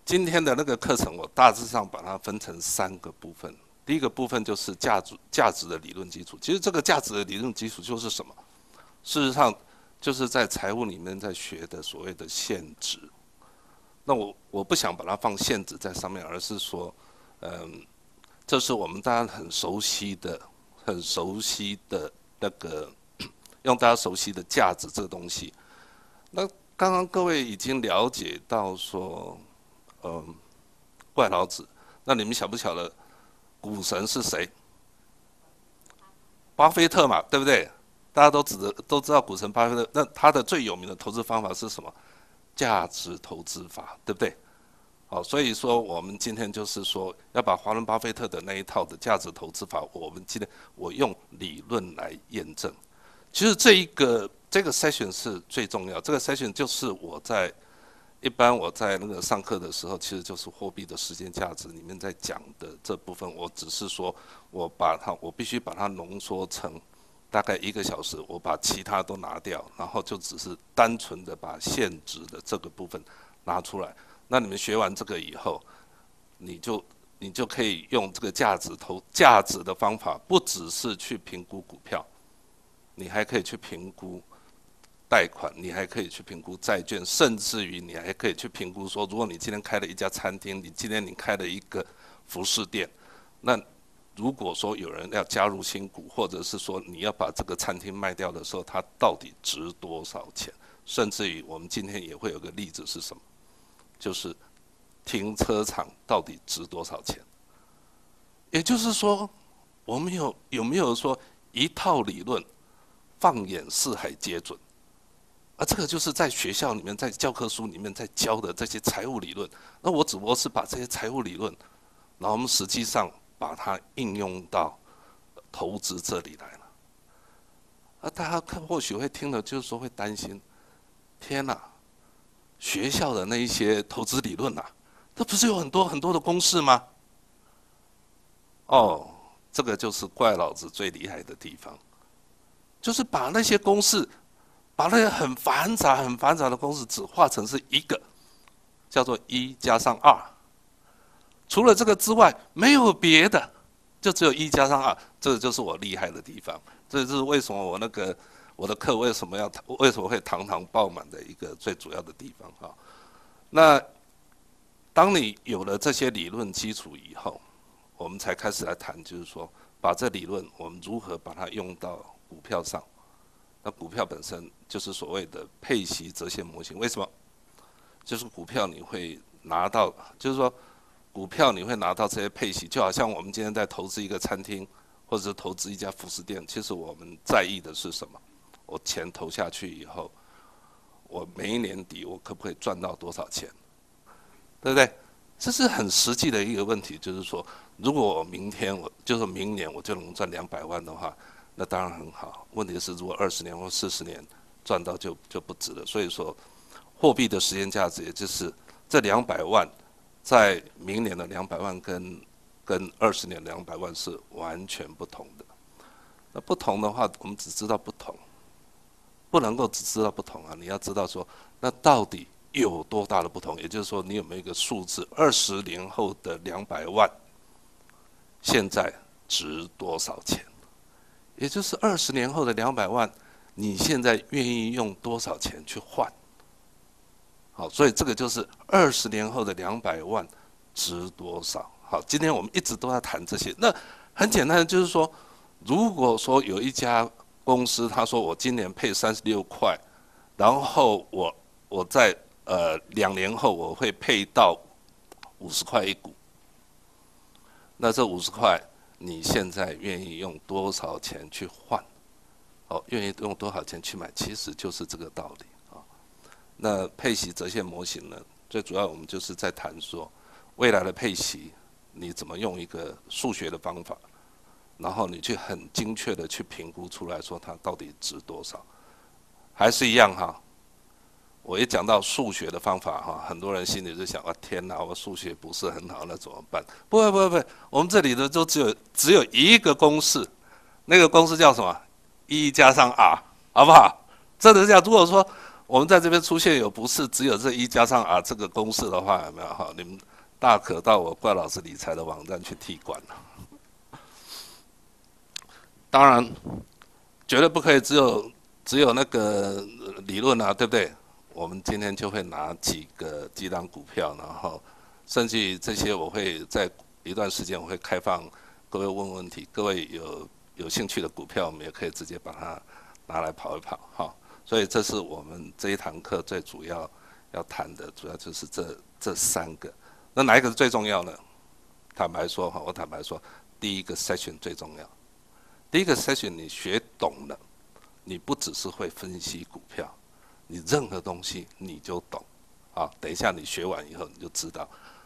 今天的那个课程，我大致上把它分成3个部分。第一个部分就是价值的理论基础。其实这个价值的理论基础就是什么？事实上，就是在财务里面在学的所谓的现值。那我不想把它放现值在上面，而是说，这是我们大家很熟悉的、那个用大家熟悉的价值这个东西。那刚刚各位已经了解到说，怪老子，那你们晓不晓得股神是谁？巴菲特嘛，对不对？大家都知道股神巴菲特，那他的最有名的投资方法是什么？价值投资法，对不对？好，所以说我们今天就是说要把华伦巴菲特的那一套的价值投资法，我用理论来验证。其实这个 session 是最重要，这个 session 就是一般我在那个上课的时候，其实就是货币的时间价值里面在讲的这部分。我只是说我必须把它浓缩成大概1个小时，我把其他都拿掉，然后就只是单纯的把现值的这个部分拿出来。那你们学完这个以后，你就可以用这个价值的方法，不只是去评估股票，你还可以去评估贷款，你还可以去评估债券，甚至于你还可以去评估说，如果你今天开了一家餐厅，你开了一个服饰店，那如果说有人要加入新股，或者是说你要把这个餐厅卖掉的时候，它到底值多少钱？甚至于我们今天也会有个例子是什么？就是停车场到底值多少钱？也就是说，我们有没有说一套理论放眼四海皆准？这个就是在学校里面，在教科书里面在教的这些财务理论。那我只不过是把这些财务理论，然后我们实际上把它应用到投资这里来了。大家或许会听了，就是说会担心：天哪，学校的那一些投资理论这不是有很多很多的公式吗？哦，这个就是怪老子最厉害的地方，就是把那些公式。把那些很繁杂的公式只化成是一个，叫做1+2。除了这个之外，没有别的，就只有1+2。这个就是我厉害的地方。这就是为什么我的课为什么会堂堂爆满的一个最主要的地方哈。那当你有了这些理论基础以后，我们才开始来谈，就是说把这理论我们如何把它用到股票上。那股票本身就是所谓的配息折现模型。为什么？就是股票你会拿到，就是说股票你会拿到这些配息，就好像我们今天在投资一个餐厅，或者是投资一家服饰店，其实我们在意的是什么？我钱投下去以后，我每一年底我可不可以赚到多少钱？对不对？这是很实际的一个问题，就是说，如果我明年我就能赚200万的话。那当然很好，问题是如果20年或40年赚到就不值了。所以说，货币的时间价值，也就是这200万，在明年的200万跟20年的200万是完全不同的。那不同的话，我们只知道不同，不能够只知道不同啊！你要知道说，那到底有多大的不同？也就是说，你有没有一个数字，20年后的200万，现在值多少钱？也就是20年后的200万，你现在愿意用多少钱去换？好，所以这个就是20年后的200万值多少？好，今天我们一直都在谈这些。那很简单的就是说，如果说有一家公司，他说我今年配36块，然后我在2年后我会配到50块一股，那这50块。你现在愿意用多少钱去换？愿意用多少钱去买？其实就是这个道理啊。那配息折现模型呢？最主要我们就是在谈说，未来的配息你怎么用一个数学的方法，然后你去很精确的去评估出来说它到底值多少。还是一样哈，我一讲到数学的方法很多人心里就想天哪，我数学不是很好，那怎么办？不会，我们这里的就只有一个公式，那个公式叫什么？1+R，好不好？真的是这样。如果说我们在这边出现有不是只有这一加上 R 这个公式的话，有没有哈？你们大可到我怪老师理财的网站去踢馆了。当然，绝对不可以只有那个理论啊，对不对？我们今天就会拿几档股票，然后甚至于这些我会在一段时间我会开放各位问问题，各位有兴趣的股票，我们也可以直接把它拿来跑一跑哈。所以这是我们这一堂课最主要要谈的，主要就是这三个。那哪一个是最重要呢？坦白说哈，我坦白说，第一个 session 最重要。第一个 session 你学懂了，你不只是会分析股票，你任何东西你就懂啊。等一下你学完以后你就知道